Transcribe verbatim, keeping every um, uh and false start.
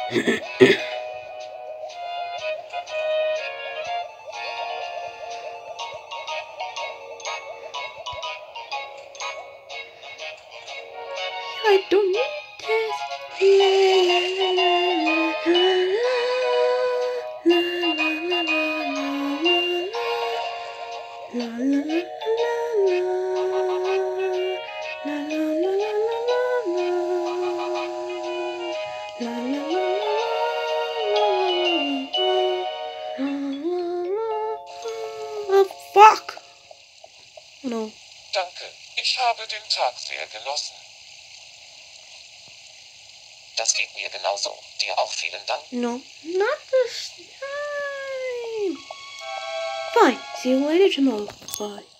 I don't need this. La la la la la la la la la la la la la la la la la. Fuck! No. Danke, ich habe den Tag sehr genossen. Das geht mir genauso. Dir auch vielen Dank. No, not this time. Fine. See you later tomorrow. Bye.